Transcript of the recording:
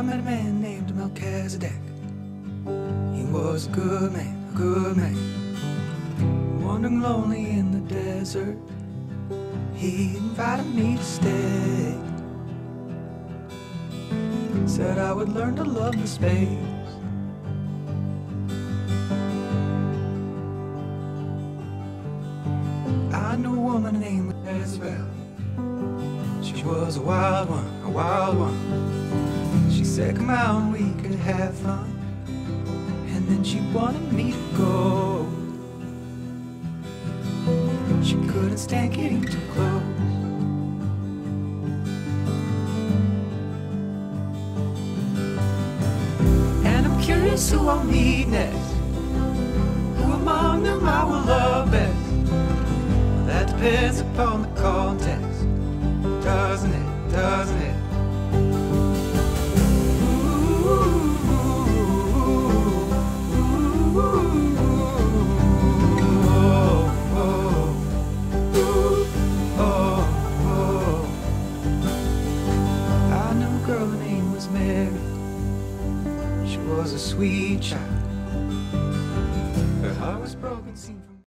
met a man named Melchizedek. He was a good man, a good man. Wandering lonely in the desert, he invited me to stay. Said I would learn to love the space. I knew a woman named Isabel. She was a wild one, a wild one. She said come out and we could have fun, and then she wanted me to go. She couldn't stand getting too close. And I'm curious who I'll meet next. Who among them I will love best? That depends upon the context, doesn't it, doesn't it? I knew a girl, her name was Mary. She was a sweet child. Her heart was broken, seen from